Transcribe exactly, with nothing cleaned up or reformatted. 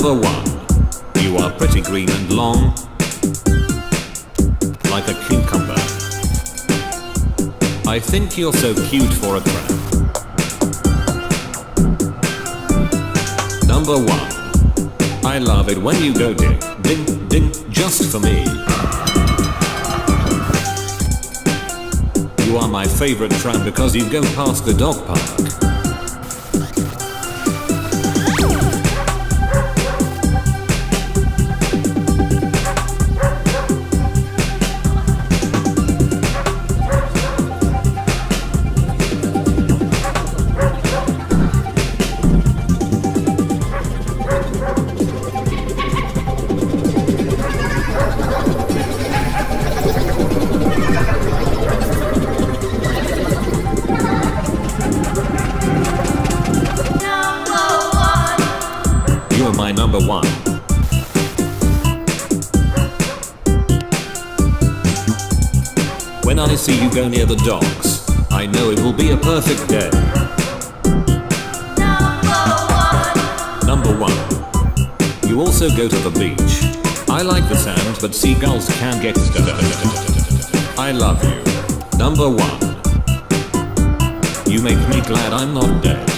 Number one. You are pretty green and long, like a cucumber. I think you're so cute for a crab. Number one. I love it when you go ding, ding, ding, just for me. You are my favorite tram because you go past the dog park. You're my number one. When I see you go near the docks, I know it will be a perfect day. Number one. Number one. You also go to the beach. I like the sand, but seagulls can get stuck. I love you. Number one. You make me glad I'm not dead.